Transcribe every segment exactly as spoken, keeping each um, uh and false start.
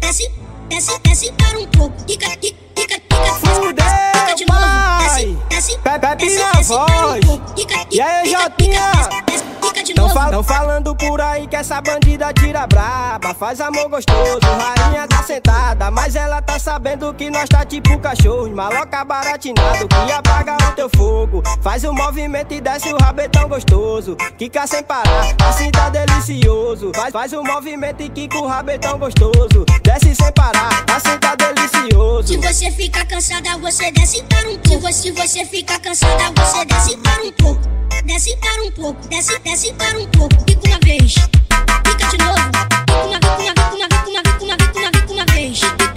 desce, desce, desce para um pouco. Fica, fica, fica, fica. Fudeu, fica de novo. Desce, desce, Pepe desce, na desce para um voz. pouco. Fica, fica, E aí, fica, Jotinha? fica, desce, fica de Tão, novo. fal tão falando por aí que essa bandida tira braba, faz amor gostoso, rainha tá sentada, mas ela tá sabendo que nós tá tipo cachorro, maloca baratinado, que apaga o teu fogo. Faz o movimento e desce o rabetão gostoso, quica sem parar, assim tá delicioso. Faz, faz o movimento e quica o rabetão gostoso, desce sem parar, assim tá delicioso. Se você fica cansada, você desce para um pouco. Se você fica cansada, você desce para um pouco. Desce para um pouco, desce, desce para um pouco. Fica uma vez, fica de novo. Fica uma, fica uma, fica uma, fica uma, fica uma, fica uma vez.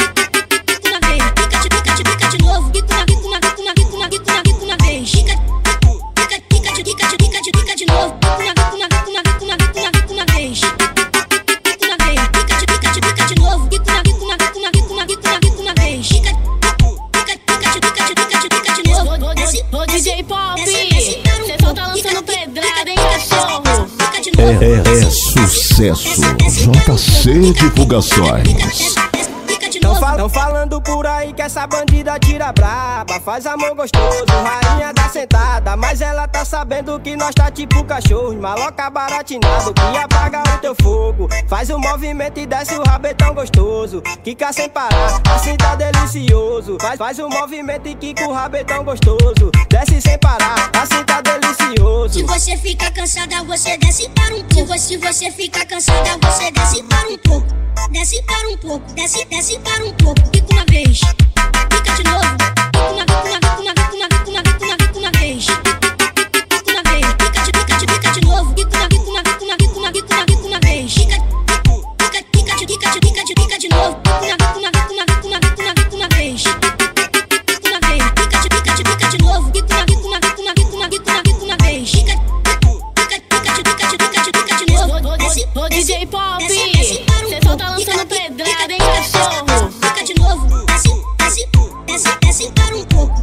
Fica uma vez, fica de, fica de, fica de novo. Fica uma, fica uma, fica uma, fica uma, fica uma, fica uma vez. Fica, fica, fica de, fica de, fica de, fica de novo. Fica uma, fica uma, fica uma, fica uma, fica uma, fica uma vez. Fica uma vez, fica de, fica de, fica de novo. Fica uma, fica uma, fica uma, fica uma, fica uma, fica uma vez. Fica, fica, fica de, fica de, fica de, fica de novo. Desce, Ô D J Pop, desce para um cê pouco. só tá lançando pedrada, hein, cachorro? Fica de novo. É, é sucesso. J C Divulgações. Tão, fal tão falando por aí que essa bandida tira braba, faz amor gostoso, rainha tá sentada, mas ela tá sabendo que nós tá tipo cachorro, maloca baratinado, que apaga o teu fogo. Faz o movimento e desce o rabetão gostoso, quica sem parar, assim tá delicioso. Faz, faz o movimento e quica o rabetão gostoso, desce sem parar, assim tá delicioso. Se você fica cansada, você desce para um pouco. Se você fica cansada, você desce para um pouco. Desce para um pouco, desce, desce para um pouco. Fica uma vez, fica de novo. Fica uma, fica uma, fica uma, fica uma, fica uma, fica uma, fica uma vez. Fica uma vez, fica de, fica de, fica de novo. Fica uma, fica uma, fica uma, fica uma, fica uma, fica uma vez. Fica, fica, fica de, fica de, fica de, fica de novo. Fica uma, fica uma, fica uma, fica uma, fica uma, fica uma vez. Fica uma vez, fica de, fica de, fica de novo. Fica uma, fica uma, fica uma, fica uma, fica uma, fica uma vez. Fica, fica, fica de, fica de, fica de, fica de novo. Desce, Ô D J desce, Pop, desce, desce para um cê só tá pouco. lançando pedrada, hein, cachorro? Fica de novo, desce, desce, desce, desce para um pouco.